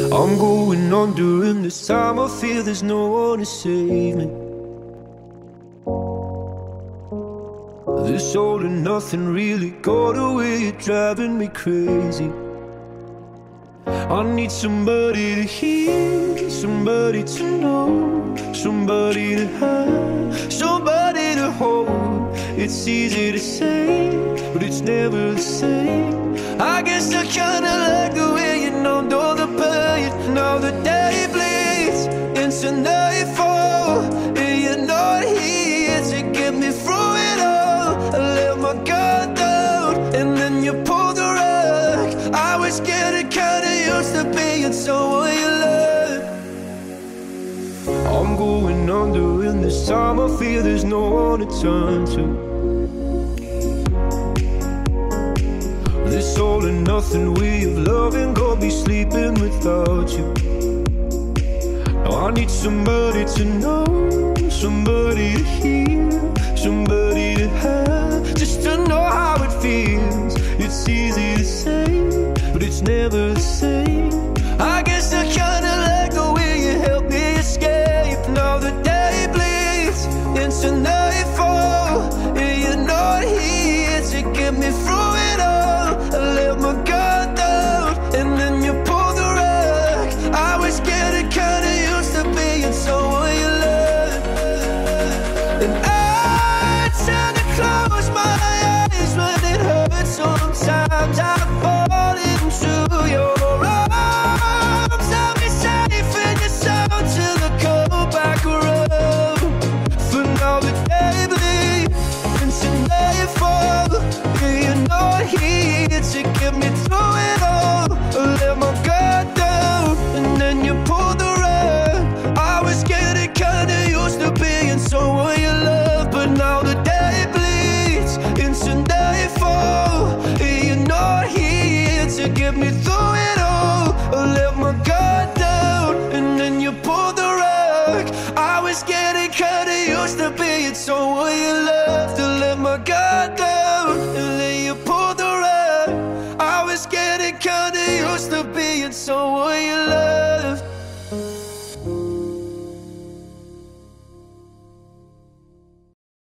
I'm going on during this time. I feel there's no one to save me. This all and nothing really got away, you're driving me crazy. I need somebody to hear, somebody to know, somebody to have, somebody to hold. It's easy to say, but it's never the same. I guess I kinda like the way you numbed all the pain. Now the day bleeds into nightfall, and you're not here to get me through it all. I let my guard down, and then you pulled the rug. I was getting kinda used to being someone you love. I'm going under in this time. I feel there's no one to turn to. This all and nothing way of loving got me sleeping without you. Now I need somebody to know, somebody to hear, somebody to have, just to know how it feels. It's easy to say, but it's never the same. I guess I kinda like the way you help me escape. Now the day bleeds into nightfall, and you're not here to get me through it all. I let my guard down, and then you pulled the rug. I was getting kinda used to being someone you love. And I tend to close my eyes when it hurts. Sometimes I fall into your arms. I'll be safe in your sound till I come back around. For now the day bleeds into nightfall, and you're not here to get me through it all. I let my guard down, and then you pulled the rug. I was getting kinda used to being someone you love, but now the day bleeds into nightfall, and you're not here to get me through it all. I let my guard down, and then you pulled the rug. I was getting kinda used to being someone you love. To let my guard down, and then you pulled the rug. I was getting kinda used to being someone you love.